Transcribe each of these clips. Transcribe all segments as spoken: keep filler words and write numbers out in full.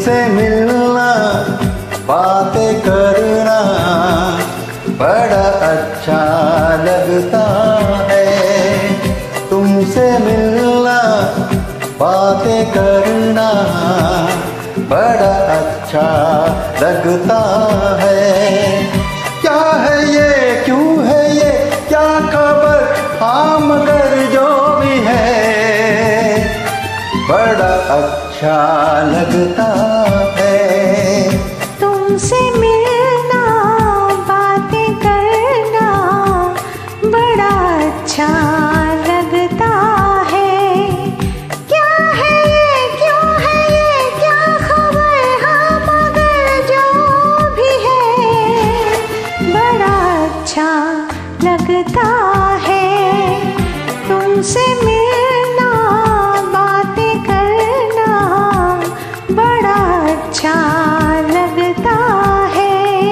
तुमसे मिलना, बातें करना बड़ा अच्छा लगता है। तुमसे मिलना, बातें करना बड़ा अच्छा लगता है। क्या है ये, क्यों है ये, क्या खबर, हाँ मगर जो भी है बड़ा अच्छा लगता है। तुमसे मिलना, बातें करना बड़ा अच्छा लगता है। क्या है ये, क्यों है ये, क्या खबर, हाँ मगर जो भी है बड़ा अच्छा लगता है। तुमसे मिलना, बातें करना बड़ा अच्छा लगता है।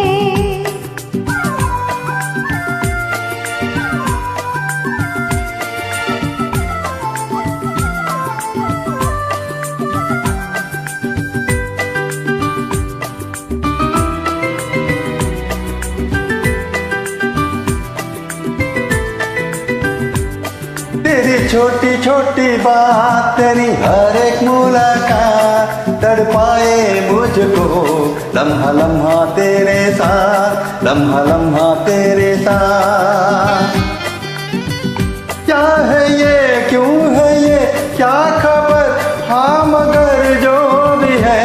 तेरी छोटी छोटी बात, तेरी हर एक मुलाकात तड़पाए मुझको लम्हा लम्हा तेरे साथ, लम्हा लम्हा तेरे साथ। क्या है ये, क्यों है ये, क्या खबर, हाँ मगर जो भी है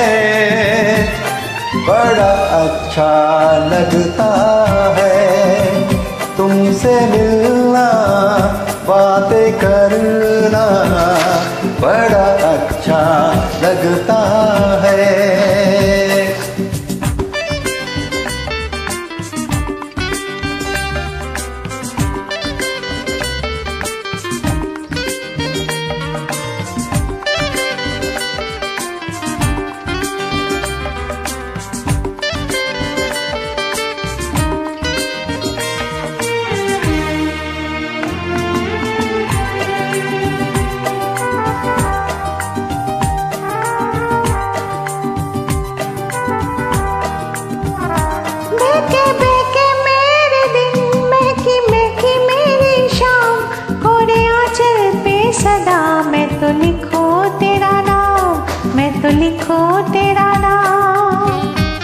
बड़ा अच्छा लगता है। तुमसे मिलना, बातें करना बड़ा अच्छा लगता है। मैं तो लिखो तेरा नाम, मैं तो लिखो तेरा नाम।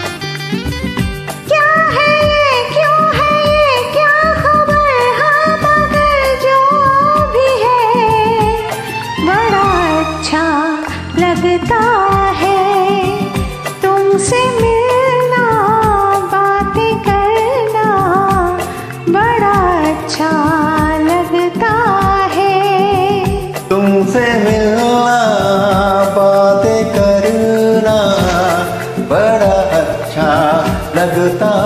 क्या है ये, क्यों है ये, क्या खबर, हाँ मगर जो भी है बड़ा अच्छा लगता है। तुमसे मिलना, बातें करना बड़ा अच्छा लगता है। तुमसे मिलना, बातें करना बड़ा अच्छा लगता